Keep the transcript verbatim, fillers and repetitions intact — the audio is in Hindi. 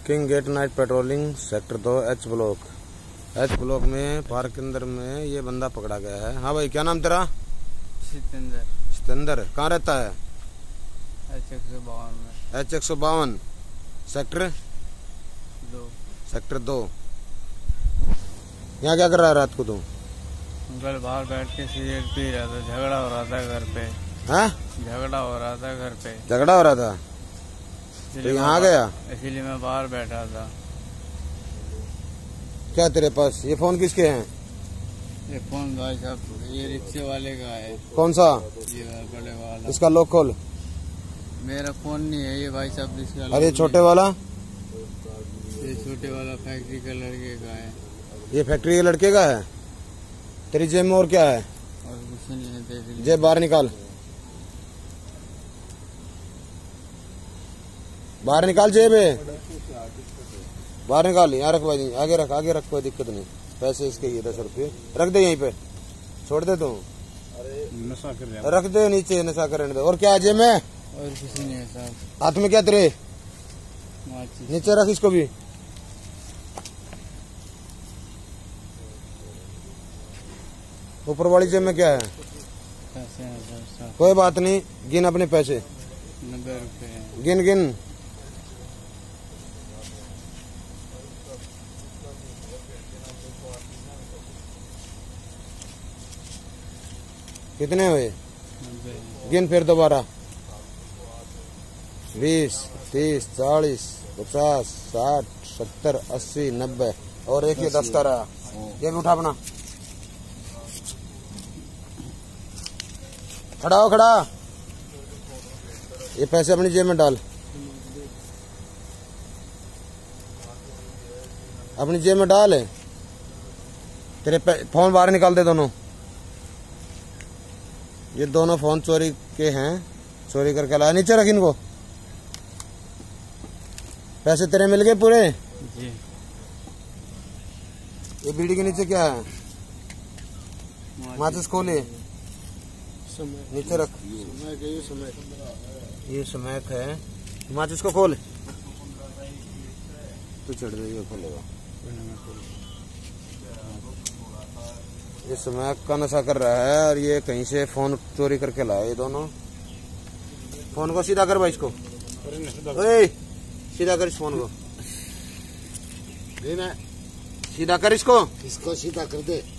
King gate night patrolling sector दो एच ब्लॉक। एच ब्लॉक में पार्क के अंदर में ये बंदा पकड़ा गया है। हाँ भाई, क्या नाम तेरा? सितंदर। सितंदर कहाँ रहता है? एच एक सौ बावन में। एच एक सौ बावन सेक्टर दो सेक्टर दो। यहाँ क्या कर रहा है रात को तू? कल बाहर बैठ के सिगरेट पी रहा था, झगड़ा हो रहा था घर पे। हाँ, झगड़ा हो रहा था घर पे। झगड़ा हो रहा था तो यहाँ आ गया? इसीलिए मैं बाहर बैठा था। क्या तेरे पास ये फोन किसके हैं? ये फोन भाई साहब ये रिक्शे वाले का है। कौन सा? ये बड़े वाला। इसका लॉक खोल। मेरा फोन नहीं है ये भाई साहब, इसका। अरे छोटे वाला? ये छोटे वाला फैक्ट्री का लड़के का है। ये फैक्ट्री के लड़के का है। तेरी जेब में और क्या है? और कुछ नहीं है, देख लीजिए। जेब बाहर निकाल, बाहर निकाल जेब है, बाहर निकाल। यहाँ रख भाई, आगे रख, आगे रख, कोई दिक्कत नहीं। पैसे इसके ये दस रुपये रख दे यहीं पे, छोड़ दे तू। नशा कर रहे रख दे नीचे, नशा करने दे। और क्या जेब में? और किसी नहीं है साहब। हाथ में क्या तेरे? नीचे रख इसको भी। ऊपर वाली जेब में क्या है? पैसे हैं सर साहब। कोई बात नहीं, गिन अपने पैसे। नब्बे रुपए हैं। गिन गिन। कितने हुए? नब्बे। गिन फिर दोबारा। बीस, तीस, चालीस, पचास, साठ, सत्तर, अस्सी, नब्बे। और एक ये दस का रहा। ये भी उठा अपना। खड़ा हो, खड़ा। ये पैसे अपनी जेब में डाल, अपनी जेब में डाल। तेरे फोन बाहर निकाल दे दोनों। ये दोनों फोन चोरी के हैं, चोरी करके लाया। नीचे रख इनको। पैसे तेरे मिल गए पूरे? जी। ये बीड़ी के नीचे क्या है? माचिस खोले, नीचे रख। ये समैक है, माचिस को खोल। तू चढ़ दे, ये खोलेगा। ये समैक का नशा कर रहा है और ये कहीं से फोन चोरी करके लाया। ये दोनों फोन को सीधा कर भाई, इसको ओए सीधा कर इस फोन को। सीधा कर इसको, इसको सीधा कर दे।